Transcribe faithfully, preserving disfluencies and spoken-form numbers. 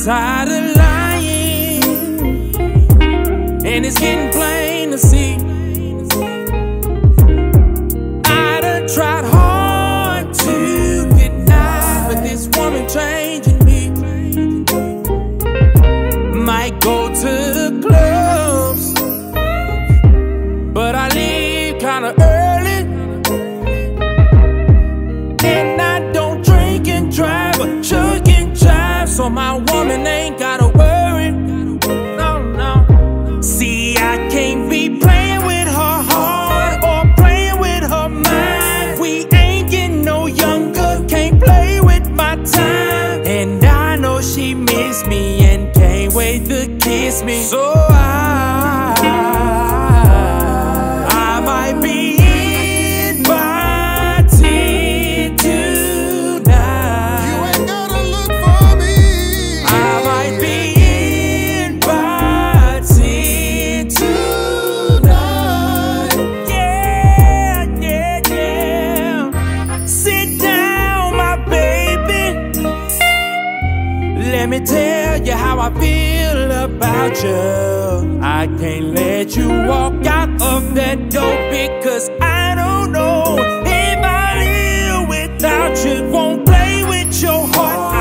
tired of lying, and it's getting plain to see. I done tried hard to deny, but this woman changing me. Might go to the clubs, but I leave kinda early, and I don't drink and drive, but chug and jive, so my woman ain't gotta worry. No, no. See, I can't be playing with her heart or playing with her mind. We ain't getting no younger, can't play with my time. And I know she miss me and can't wait to kiss me. So I, I might be invited tonight. You ain't gotta look for me. I might be invited tonight. Yeah, yeah, yeah. Sit down, my baby. Let me tell you how I feel about you. I can't let you walk out of that door, because I don't know if I live without you. Won't play with your heart.